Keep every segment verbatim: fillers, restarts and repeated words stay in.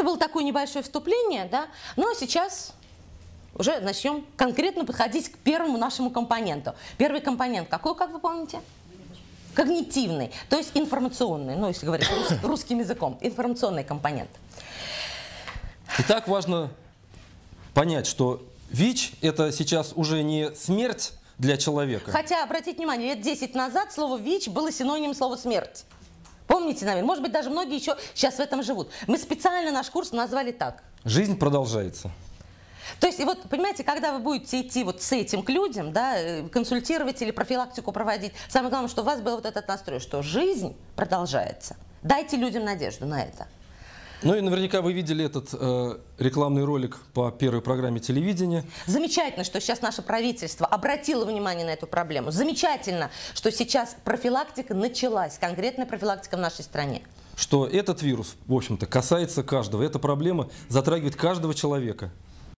было такое небольшое вступление, да, ну а сейчас уже начнем конкретно подходить к первому нашему компоненту. Первый компонент какой, как вы помните? Когнитивный, то есть информационный, ну если говорить рус, русским языком, информационный компонент. Итак, важно понять, что ВИЧ – это сейчас уже не смерть для человека. Хотя, обратите внимание, лет десять назад слово ВИЧ было синонимом слова смерть. Помните, наверное? Может быть, даже многие еще сейчас в этом живут. Мы специально наш курс назвали так. Жизнь продолжается. То есть, и вот, понимаете, когда вы будете идти вот с этим к людям, да, консультировать или профилактику проводить, самое главное, что у вас был вот этот настрой, что жизнь продолжается. Дайте людям надежду на это. Ну и наверняка вы видели этот э, рекламный ролик по первой программе телевидения. Замечательно, что сейчас наше правительство обратило внимание на эту проблему. Замечательно, что сейчас профилактика началась, конкретная профилактика в нашей стране. Что этот вирус, в общем-то, касается каждого. Эта проблема затрагивает каждого человека.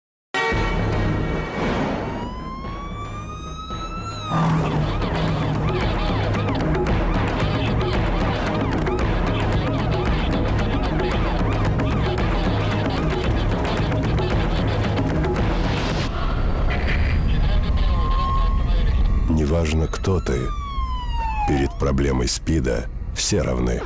Неважно, кто ты, перед проблемой СПИДа все равны.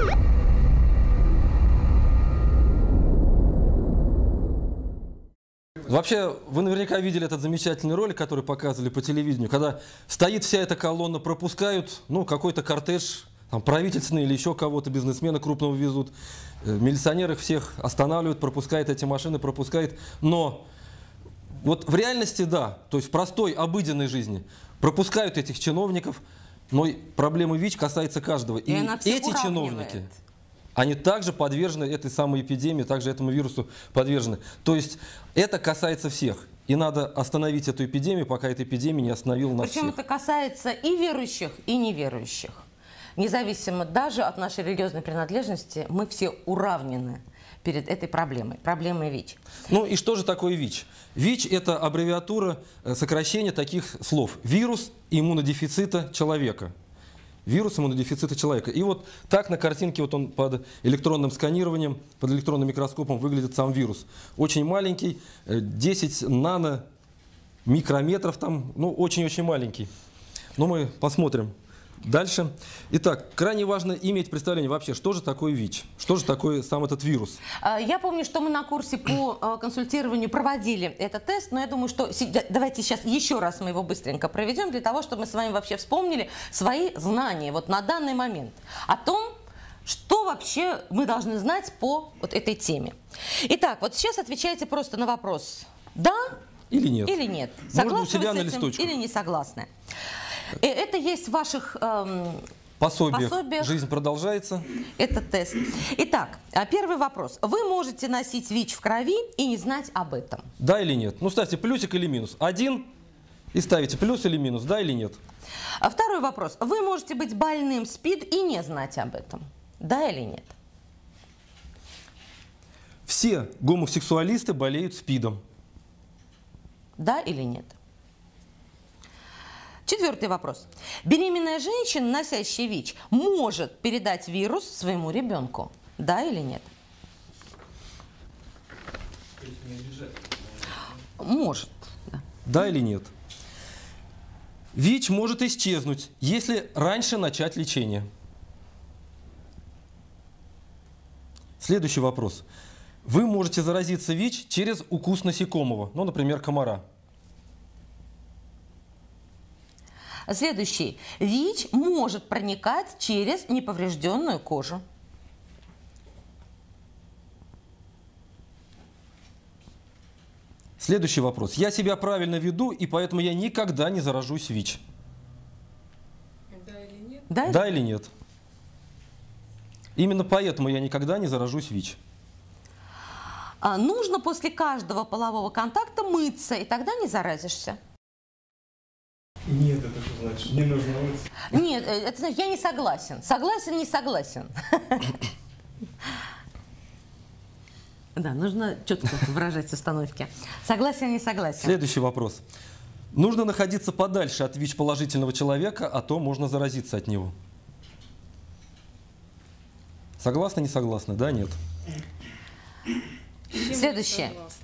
Вообще, вы наверняка видели этот замечательный ролик, который показывали по телевидению, когда стоит вся эта колонна, пропускают, ну, какой-то кортеж, там, правительственный или еще кого-то, бизнесмена крупного везут, милиционеры всех останавливают, пропускают эти машины, пропускают, но вот в реальности, да, то есть в простой, обыденной жизни пропускают этих чиновников, но проблема ВИЧ касается каждого. И, и эти чиновники, они также подвержены этой самой эпидемии, также этому вирусу подвержены. То есть это касается всех. И надо остановить эту эпидемию, пока эта эпидемия не остановила нас всех. Причем это касается и верующих, и неверующих. Независимо даже от нашей религиозной принадлежности, мы все уравнены перед этой проблемой, проблемой ВИЧ. Ну и что же такое ВИЧ? ВИЧ – это аббревиатура, сокращение таких слов. Вирус иммунодефицита человека. Вирус иммунодефицита человека. И вот так на картинке вот он под электронным сканированием, под электронным микроскопом выглядит сам вирус. Очень маленький, десять наномикрометров там, ну очень-очень маленький. Но мы посмотрим дальше. Итак, крайне важно иметь представление вообще, что же такое ВИЧ, что же такое сам этот вирус. Я помню, что мы на курсе по консультированию проводили этот тест, но я думаю, что давайте сейчас еще раз мы его быстренько проведем, для того, чтобы мы с вами вообще вспомнили свои знания вот на данный момент о том, что вообще мы должны знать по вот этой теме. Итак, вот сейчас отвечайте просто на вопрос «да» или «нет». Или нет. Можно у себя на с этим листочках. или не согласны. Это есть в ваших эм, пособиях. пособиях. Жизнь продолжается. Это тест. Итак, первый вопрос. Вы можете носить ВИЧ в крови и не знать об этом? Да или нет? Ну, ставьте плюсик или минус. Один и ставите плюс или минус, да или нет? А второй вопрос. Вы можете быть больным СПИД и не знать об этом? Да или нет? Все гомосексуалисты болеют СПИДом. Да или нет? Четвертый вопрос. Беременная женщина, носящая ВИЧ, может передать вирус своему ребенку? Да или нет? Может. Да, да или нет? ВИЧ может исчезнуть, если раньше начать лечение. Следующий вопрос. Вы можете заразиться ВИЧ через укус насекомого, ну, например, комара. Следующий. ВИЧ может проникать через неповрежденную кожу. Следующий вопрос. Я себя правильно веду, и поэтому я никогда не заражусь ВИЧ. Да или нет? Да, да или нет? Именно поэтому я никогда не заражусь ВИЧ. А, нужно после каждого полового контакта мыться, и тогда не заразишься. Нет, это что значит? Не нужно мыться? Нет, это значит, я не согласен. Согласен, не согласен. Да, нужно четко выражать установки. Согласен, не согласен. Следующий вопрос. Нужно находиться подальше от ВИЧ-положительного человека, а то можно заразиться от него. Согласны, не согласны? Да, нет? Следующее. Согласна.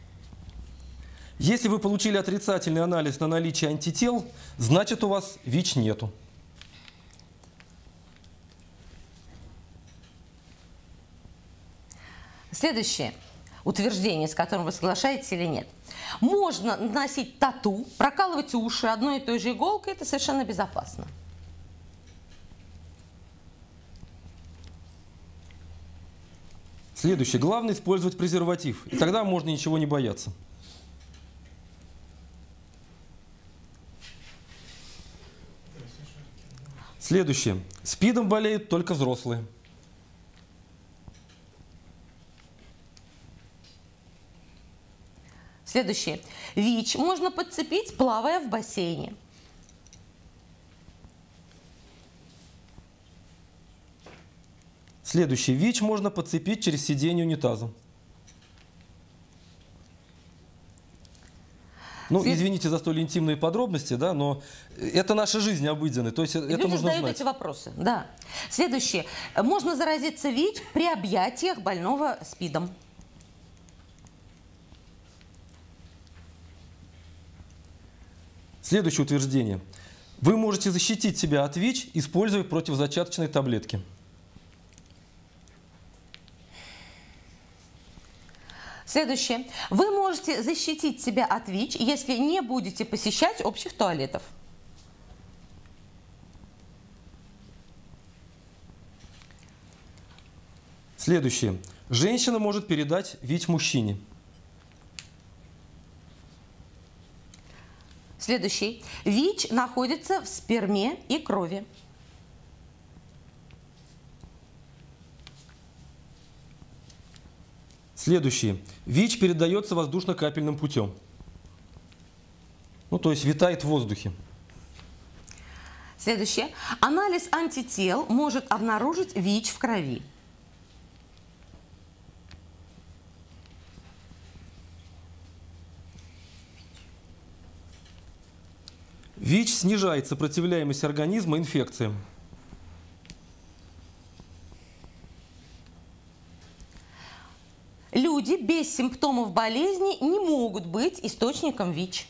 Если вы получили отрицательный анализ на наличие антител, значит, у вас ВИЧ нету. Следующее утверждение, с которым вы соглашаетесь или нет. Можно носить тату, прокалывать уши одной и той же иголкой, это совершенно безопасно. Следующее. Главное использовать презерватив. И тогда можно ничего не бояться. Следующее. СПИДом болеют только взрослые. Следующее. ВИЧ можно подцепить, плавая в бассейне. Следующее. ВИЧ можно подцепить через сиденье унитаза. Ну, След... извините за столь интимные подробности, да, но это наша жизнь обыденная, то есть это Люди нужно задают знать. эти вопросы, да. Следующее. Можно заразиться ВИЧ при объятиях больного СПИДом. Следующее утверждение. Вы можете защитить себя от ВИЧ, используя противозачаточные таблетки. Следующее. Вы можете защитить себя от ВИЧ, если не будете посещать общих туалетов. Следующее. Женщина может передать ВИЧ мужчине. Следующий. ВИЧ находится в сперме и крови. Следующее. ВИЧ передается воздушно-капельным путем. Ну, то есть витает в воздухе. Следующее. Анализ антител может обнаружить ВИЧ в крови. ВИЧ снижает сопротивляемость организма инфекциям. Люди без симптомов болезни не могут быть источником ВИЧ.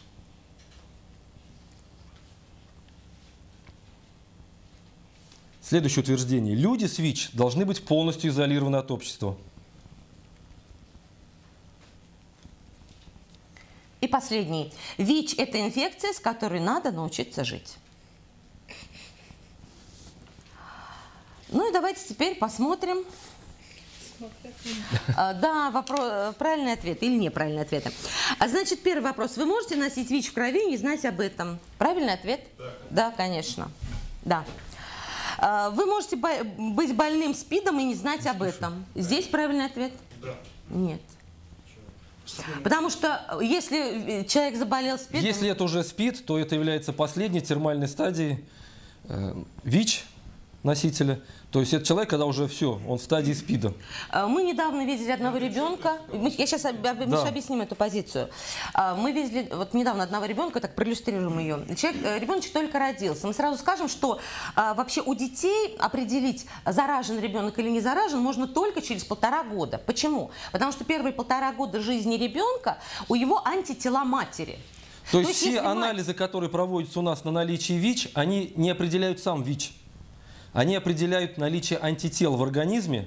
Следующее утверждение. Люди с ВИЧ должны быть полностью изолированы от общества. И последний. ВИЧ – это инфекция, с которой надо научиться жить. Ну и давайте теперь посмотрим. Да, вопрос, правильный ответ или неправильный ответ. А значит, первый вопрос. Вы можете носить ВИЧ в крови и не знать об этом? Правильный ответ? Да, да, конечно. Да. Вы можете быть больным СПИДом и не знать об этом. Здесь правильный ответ? Да. Нет. Потому что если человек заболел СПИДом... Если это уже СПИД, то это является последней термальной стадией э, ВИЧ носителя. То есть это человек, когда уже все, он в стадии СПИДа. Мы недавно видели одного ребенка, мы, я сейчас об, об, да. объясним эту позицию. Мы видели вот недавно одного ребенка, так проиллюстрируем ее. Человек, ребеночек только родился. Мы сразу скажем, что а, вообще у детей определить, заражен ребенок или не заражен, можно только через полтора года. Почему? Потому что первые полтора года жизни ребенка у него антитела матери. То, То есть все анализы, мать... которые проводятся у нас на наличие ВИЧ, они не определяют сам ВИЧ. Они определяют наличие антител в организме,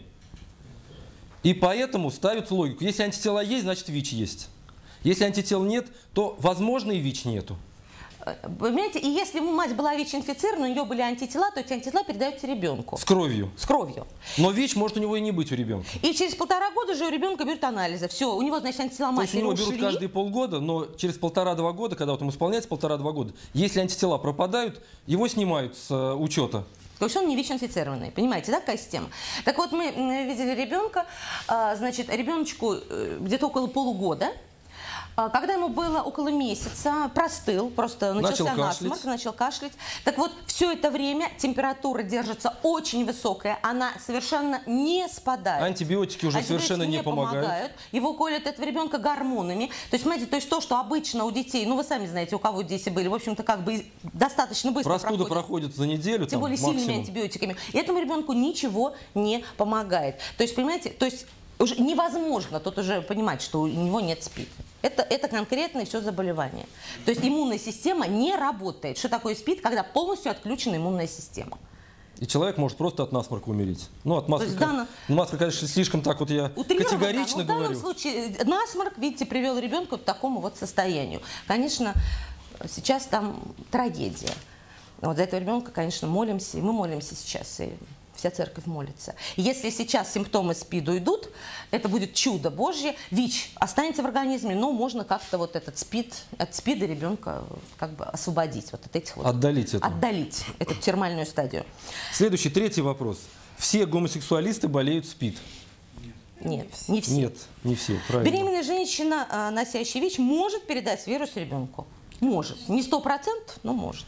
и поэтому ставят логику. Если антитела есть, значит ВИЧ есть. Если антител нет, то, возможно, и ВИЧ нету. Понимаете, и если мать была ВИЧ-инфицирована, у нее были антитела, то эти антитела передаются ребенку. С кровью. С кровью. Но ВИЧ может у него и не быть у ребенка. И через полтора года же у ребенка берут анализы. Все, у него, значит, антитела матери ушли. То есть у него берут каждые полгода, но через полтора-два года, когда вот ему исполняется полтора-два года, если антитела пропадают, его снимают с uh, учета. То есть он не ВИЧ-инфицированный. Понимаете, да, какая система? Так вот, мы видели ребенка, значит, ребеночку где-то около полугода. Когда ему было около месяца, простыл, просто начался начал насморк, кашлять. начал кашлять. Так вот, все это время температура держится очень высокая, она совершенно не спадает. Антибиотики уже Антибиотики совершенно не, не помогают. помогают. Его колят этого ребенка гормонами. То есть, понимаете, то есть то, что обычно у детей, ну вы сами знаете, у кого дети были, в общем-то, как бы достаточно быстро Простуда проходит. проходит за неделю, Тем более максимум. сильными антибиотиками. И этому ребенку ничего не помогает. То есть, понимаете, то есть Уже невозможно тут уже понимать, что у него нет СПИДа. Это, это конкретное все заболевание. То есть иммунная система не работает. Что такое СПИД? Когда полностью отключена иммунная система. И человек может просто от насморка умереть. Ну, от насморка, данно... насморка, конечно, слишком так вот я категорично да, говорю. В данном случае насморк, видите, привел ребенка к такому вот состоянию. Конечно, сейчас там трагедия. Вот за этого ребенка, конечно, молимся, и мы молимся сейчас, и вся церковь молится. Если сейчас симптомы СПИДа идут, это будет чудо Божье. ВИЧ останется в организме, но можно как-то вот этот СПИД, от СПИДа ребенка как бы освободить. Вот от этих вот, отдалить это. Отдалить эту термальную стадию. Следующий, третий вопрос. Все гомосексуалисты болеют СПИД? Нет, не все. Нет, не все, правильно. Беременная женщина, носящая ВИЧ, может передать вирус ребенку. Может. Не сто процентов, но может.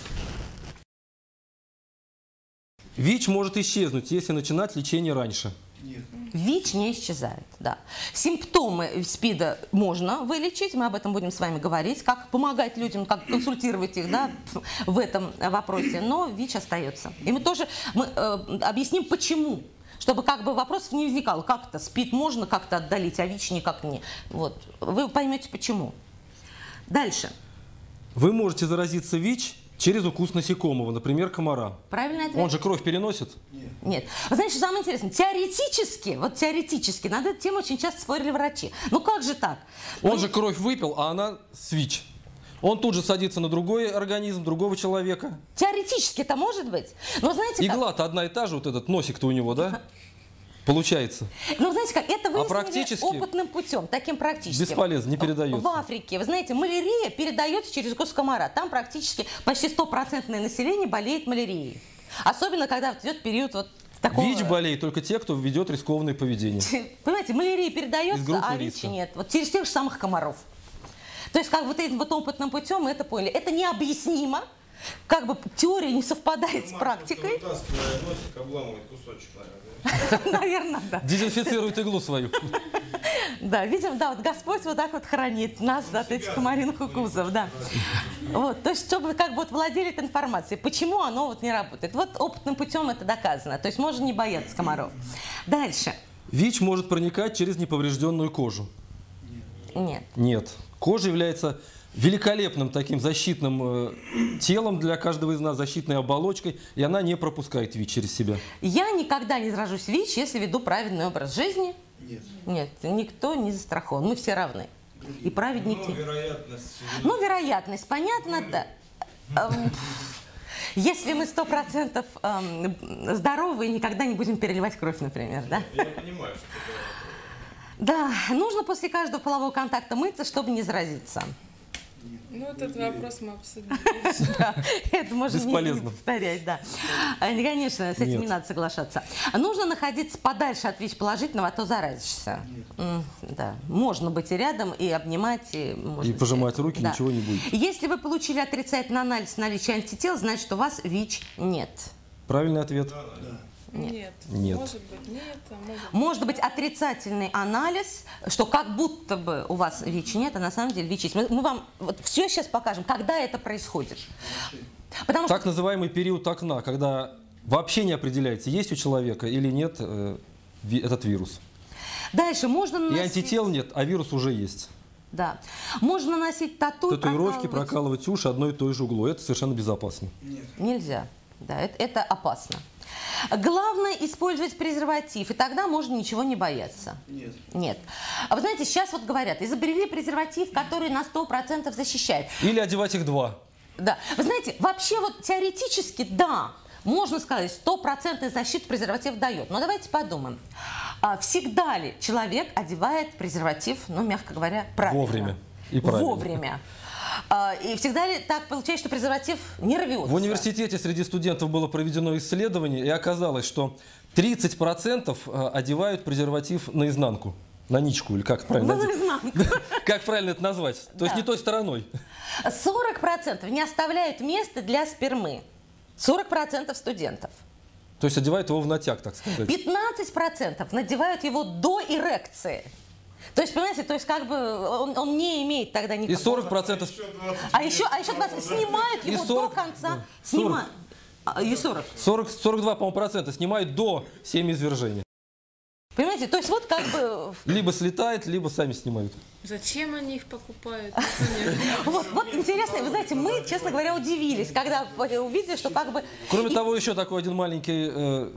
ВИЧ может исчезнуть, если начинать лечение раньше. Нет. ВИЧ не исчезает, да. Симптомы СПИДа можно вылечить, мы об этом будем с вами говорить, как помогать людям, как консультировать их, да, в этом вопросе, но ВИЧ остается. И мы тоже мы, э, объясним, почему, чтобы как бы вопросов не возникало, как-то СПИД можно как-то отдалить, а ВИЧ никак не. Вот, вы поймете, почему. Дальше. Вы можете заразиться ВИЧ через укус насекомого, например, комара. Правильный ответ? Он же кровь переносит? Нет. Нет. Вы знаете, что самое интересное? Теоретически, вот теоретически, над этой темой очень часто спорили врачи. Ну как же так? Он Ну, же кровь выпил, а она с ВИЧ. Он тут же садится на другой организм, другого человека. Теоретически это может быть. Но знаете как? Игла-то одна и та же, вот этот носик-то у него, да? Получается. Ну, знаете как, это выяснили практически опытным путем, таким практическим. бесполезно, не передается. В Африке, вы знаете, малярия передается через укус комара. Там практически почти стопроцентное население болеет малярией. Особенно, когда вот идет период вот такого... ВИЧ болеют только те, кто ведет рискованное поведение. Понимаете, малярия передается, а ВИЧ риска. нет. Вот через тех же самых комаров. То есть, как вот этим вот опытным путем мы это поняли. Это необъяснимо. Как бы теория не совпадает с практикой. Вытаскивая носик, обламывает кусочек, наверное. Наверное, да. Дезинфицирует иглу свою. Да, видим, да, вот Господь вот так вот хранит нас от этих комариных укусов, да. Вот, то есть, чтобы как бы вот владели этой информацией, почему оно вот не работает. Вот опытным путем это доказано, то есть можно не бояться комаров. Дальше. ВИЧ может проникать через неповрежденную кожу? Нет. Нет. Кожа является великолепным таким защитным э, телом для каждого из нас, защитной оболочкой, и она не пропускает ВИЧ через себя. Я никогда не заражусь ВИЧ, если веду праведный образ жизни. Нет. Нет, никто не застрахован, мы все равны. И праведники. Ну, вероятность. Ну, вероятность, понятно, да. Эм, Если мы сто процентов эм, здоровы и никогда не будем переливать кровь, например, да? Я понимаю, что это... Да, нужно после каждого полового контакта мыться, чтобы не заразиться. Ну, этот вопрос мы обсудили. Да, это можно не Бесполезно. повторять, да. А, Конечно, с этим Нет. не надо соглашаться. Нужно находиться подальше от ВИЧ положительного, а то заразишься. М, Да, можно быть и рядом, и обнимать, и, можно И пожимать сказать, руки, да. ничего не будет. Если вы получили отрицательный анализ наличия антител, значит, у вас ВИЧ нет. Правильный ответ? Нет. Нет. Может быть, нет, а может быть. Может быть отрицательный анализ, что как будто бы у вас ВИЧ нет, а на самом деле ВИЧ есть. Мы, мы вам вот все сейчас покажем, когда это происходит. Потому Так что называемый период окна, когда вообще не определяется, есть у человека или нет э, ви- этот вирус. дальше можно И наносить... антител нет, а вирус уже есть. Да. Можно носить тату и Татуировки, прокалывать. прокалывать уши одной и той же углу. Это совершенно безопасно. Нельзя. Да, это, это опасно. Главное использовать презерватив, и тогда можно ничего не бояться. Нет. Нет. А вы знаете, сейчас вот говорят, изобрели презерватив, который на сто процентов защищает. Или одевать их два. Да. Вы знаете, вообще вот теоретически, да, можно сказать, стопроцентной защиту презерватив дает. Но давайте подумаем, а всегда ли человек одевает презерватив, ну, мягко говоря, правильно? Вовремя и правильно. Вовремя. А, И всегда ли так получается, что презерватив не рвется? В университете среди студентов было проведено исследование, и оказалось, что тридцать процентов одевают презерватив наизнанку. На ничку, или как правильно? Ну, наизнанку. Как правильно это назвать? То есть Да. не той стороной. сорок процентов не оставляют места для спермы. сорок процентов студентов. То есть одевают его в натяг, так сказать. пятнадцать процентов надевают его до эрекции. То есть, понимаете, то есть как бы он, он не имеет тогда И никакого... сорок процентов... А еще, а еще двадцать снимают И его сорок до конца. да, Снимают. А, И сорок. сорок, сорок два, по-моему, процента снимают до семяизвержения. Понимаете? То есть вот как бы... Либо слетает, либо сами снимают. Зачем они их покупают? Вот, вот интересно, вы знаете, мы, честно говоря, удивились, когда увидели, что как бы... Кроме того, еще такой один маленький... Э,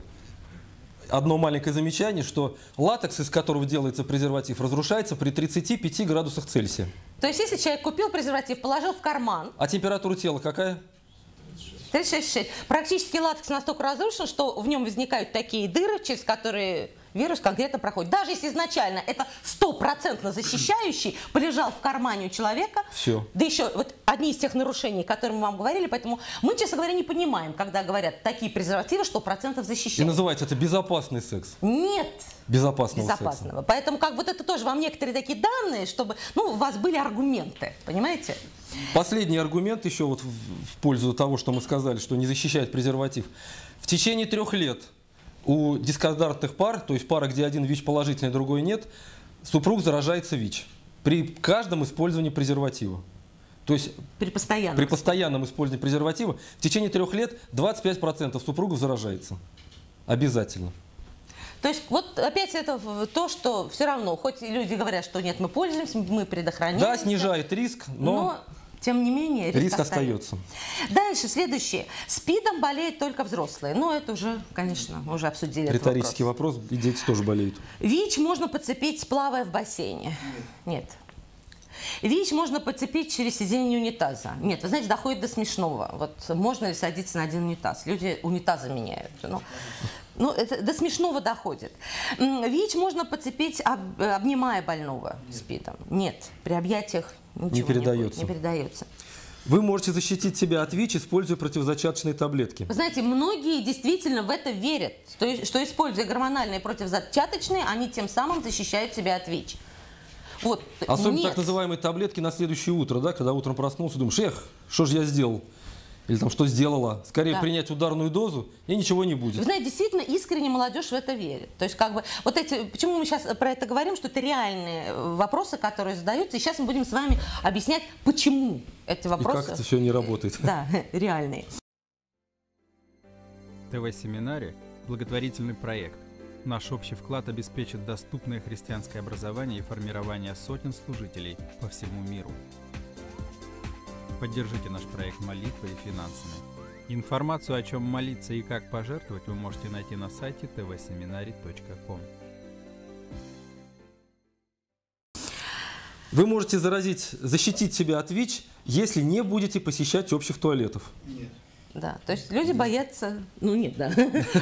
одно маленькое замечание, что латекс, из которого делается презерватив, разрушается при тридцати пяти градусах Цельсия. То есть если человек купил презерватив, положил в карман... А температура тела какая? тридцать шесть целых шесть десятых. Практически латекс настолько разрушен, что в нем возникают такие дыры, через которые вирус конкретно проходит. Даже если изначально это стопроцентно защищающий, полежал в кармане у человека, все. Да еще вот одни из тех нарушений, о которых мы вам говорили, поэтому мы, честно говоря, не понимаем, когда говорят, такие презервативы сто процентов защищают. И называется это безопасный секс. Нет. Безопасного, Безопасного. секса. Поэтому как вот это тоже вам некоторые такие данные, чтобы ну, у вас были аргументы, понимаете? Последний аргумент еще вот в, в пользу того, что мы сказали, что не защищает презерватив. В течение трех лет у дискордантных пар, то есть пара, где один ВИЧ положительный, другой нет, супруг заражается ВИЧ при каждом использовании презерватива. То есть при постоянном, при постоянном использовании презерватива в течение трех лет двадцать пять процентов супругов заражается. Обязательно. То есть вот опять это то, что все равно, хоть люди говорят, что нет, мы пользуемся, мы предохраняемся. Да, снижает риск, но, но тем не менее риск, риск остается. остается. Дальше, следующее. СПИДом болеют только взрослые. Ну, это уже, конечно, мы уже обсудили. Риторический вопрос. вопрос, и дети тоже болеют. ВИЧ можно подцепить, плавая в бассейне? Нет. ВИЧ можно подцепить через сиденье унитаза? Нет, вы знаете, доходит до смешного. Вот можно ли садиться на один унитаз? Люди унитазы меняют. Ну, ну это до смешного доходит. ВИЧ можно подцепить, об, обнимая больного СПИДом? Нет, при объятиях ничего не передается. Не, не передается. Вы можете защитить себя от ВИЧ, используя противозачаточные таблетки. Вы знаете, многие действительно в это верят, что, что используя гормональные противозачаточные, они тем самым защищают себя от ВИЧ. Вот. Особенно Нет. так называемые таблетки на следующее утро, да, когда утром проснулся, думаешь, эх, что же я сделал? Или там, что сделала? Скорее да. принять ударную дозу, и ничего не будет. Вы знаете, действительно, искренне молодежь в это верит. То есть, как бы, вот эти, почему мы сейчас про это говорим, что это реальные вопросы, которые задаются, и сейчас мы будем с вами объяснять, почему эти вопросы... И как это все не работает. Да, реальные. ТВ-семинаре – благотворительный проект. Наш общий вклад обеспечит доступное христианское образование и формирование сотен служителей по всему миру. Поддержите наш проект молитвой и финансами. Информацию, о чем молиться и как пожертвовать, вы можете найти на сайте тэ вэ семинари точка ком. Вы можете заразить, защитить себя от ВИЧ, если не будете посещать общих туалетов. Нет. Да, то есть люди боятся... Ну нет, да.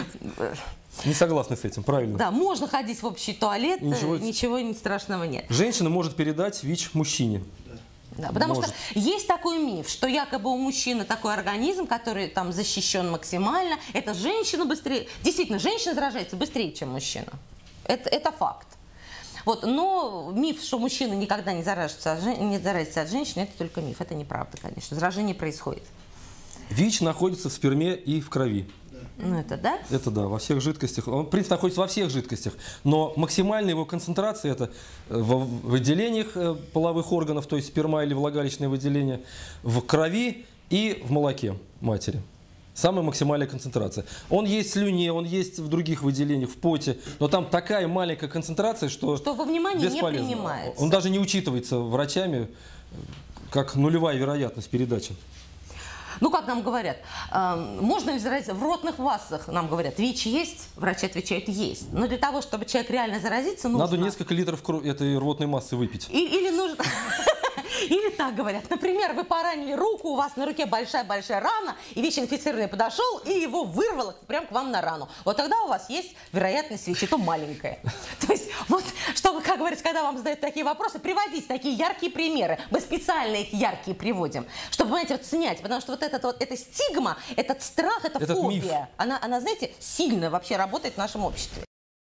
Не согласны с этим, правильно? Да, можно ходить в общий туалет, Ничего, ничего страшного нет. Женщина может передать ВИЧ мужчине. Да, потому Может. что есть такой миф, что якобы у мужчины такой организм, который там защищен максимально. Это женщина быстрее... Действительно, женщина заражается быстрее, чем мужчина. Это, это факт. Вот, но миф, что мужчина никогда не заражается, от жен... не заразится от женщины, это только миф. Это неправда, конечно. Заражение происходит. ВИЧ находится в сперме и в крови. Ну это да? Это да, во всех жидкостях. Он, в принципе, находится во всех жидкостях. Но максимальная его концентрация – это в выделениях половых органов, то есть сперма или влагалищное выделение, в крови и в молоке матери. Самая максимальная концентрация. Он есть в слюне, он есть в других выделениях, в поте, но там такая маленькая концентрация, что, что во внимание бесполезно. Не принимается. Он даже не учитывается врачами как нулевая вероятность передачи. Ну, как нам говорят, э, можно ли заразиться? В ротных вазах нам говорят, ВИЧ есть, врачи отвечают, есть. Но для того, чтобы человек реально заразиться, нужно... Надо несколько литров этой рвотной массы выпить. И, или нужно... Или так говорят, например, вы поранили руку, у вас на руке большая-большая рана, и ВИЧ-инфицированный подошел и его вырвало прямо к вам на рану. Вот тогда у вас есть вероятность ВИЧ, и то маленькая. То есть, вот, чтобы, как говорится, когда вам задают такие вопросы, приводить такие яркие примеры. Мы специально их яркие приводим, чтобы, понимаете, вот снять. Потому что вот, этот, вот эта стигма, этот страх, эта этот фобия, миф. она, она, знаете, сильно вообще работает в нашем обществе.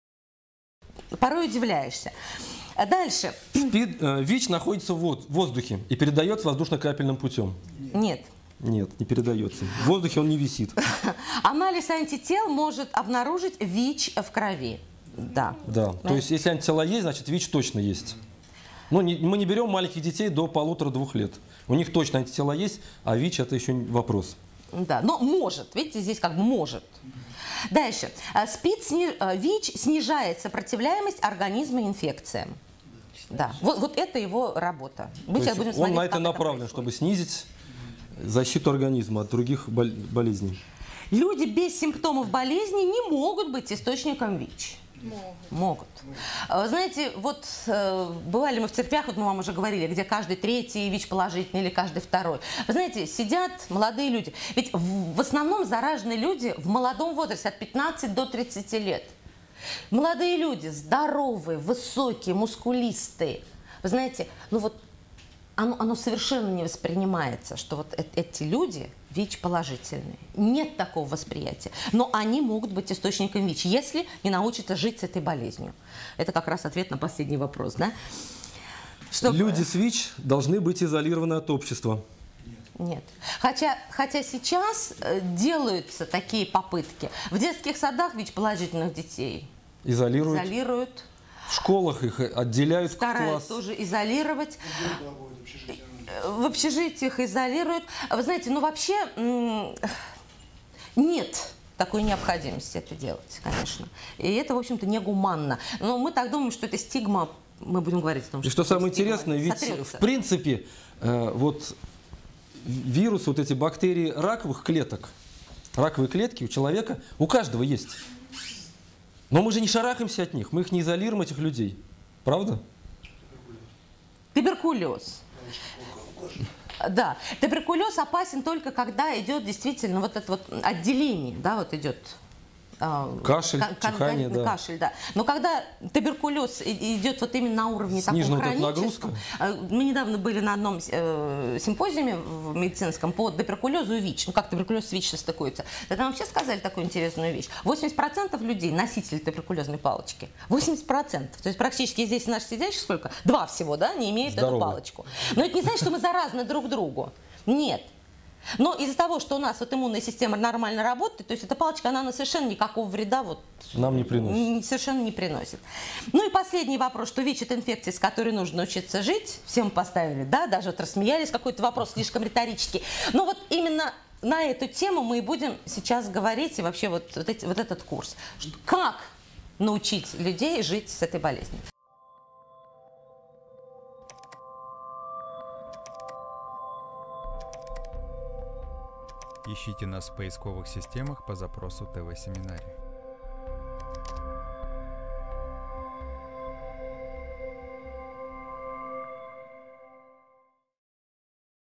Порой удивляешься. Дальше. СПИД, э, ВИЧ находится в воздухе и передается воздушно-капельным путем. Нет. Нет, не передается. В воздухе он не висит. Анализ антител может обнаружить ВИЧ в крови. Да. Да. То есть, если антитела есть, значит ВИЧ точно есть. Но не, мы не берем маленьких детей до полутора-двух лет. У них точно антитела есть, а ВИЧ это еще вопрос. Да, но может, видите, здесь как бы может. Дальше. СПИД, ВИЧ снижает сопротивляемость организма инфекциям. Да, вот, вот это его работа. Мы То сейчас есть будем он на это как направлен, это чтобы снизить защиту организма от других бол- болезней. Люди без симптомов болезни не могут быть источником ВИЧ. Могут. Могут. Вы знаете, вот э, бывали мы в церквях, вот мы вам уже говорили, где каждый третий ВИЧ положительный или каждый второй. Вы знаете, сидят молодые люди. Ведь в, в основном заражены люди в молодом возрасте, от пятнадцати до тридцати лет. Молодые люди, здоровые, высокие, мускулистые. Вы знаете, ну вот оно, оно совершенно не воспринимается, что вот э эти люди ВИЧ положительные. Нет такого восприятия. Но они могут быть источником ВИЧ, если не научатся жить с этой болезнью. Это как раз ответ на последний вопрос, да? Чтобы... Люди с ВИЧ должны быть изолированы от общества. Нет. Хотя, хотя сейчас э, делаются такие попытки. В детских садах ВИЧ-положительных детей Изолируют. изолируют. В школах их отделяют в Стараются класс. тоже изолировать. В общежитиях изолируют. Вы знаете, ну вообще нет такой необходимости это делать, конечно. И это, в общем-то, негуманно. Но мы так думаем, что это стигма, мы будем говорить о том, И что самое интересное, ведь сотрется. в принципе э, вот вирусы, вот эти бактерии раковых клеток, раковые клетки у человека, у каждого есть. Но мы же не шарахаемся от них, мы их не изолируем, этих людей. Правда? Туберкулез. Да, туберкулез опасен только когда идет действительно вот это вот отделение, да, вот идет. Кашель, чихание, да. Кашель, да. Но когда туберкулез идет вот именно на уровне снижена таком вот хроническом, мы недавно были на одном э, симпозиуме в медицинском по туберкулезу и ВИЧ. Ну как туберкулез с ВИЧ состыкуется? Тогда нам вообще сказали такую интересную вещь. восемьдесят процентов людей носители туберкулезной палочки. восемьдесят процентов. То есть практически здесь наши сидящих сколько? Два всего, да, не имеют Здоровы. эту палочку. Но это не значит, что мы заразны друг другу. Нет. Но из-за того, что у нас вот иммунная система нормально работает, то есть эта палочка, она, она совершенно никакого вреда вот, нам не приносит. Совершенно не приносит. Ну и последний вопрос, что ВИЧ – это инфекция, с которой нужно учиться жить. Все мы поставили, да, даже вот рассмеялись, какой-то вопрос слишком риторический. Но вот именно на эту тему мы и будем сейчас говорить, и вообще вот, вот, эти, вот этот курс. Как научить людей жить с этой болезнью? Ищите нас в поисковых системах по запросу ТВ-семинарий.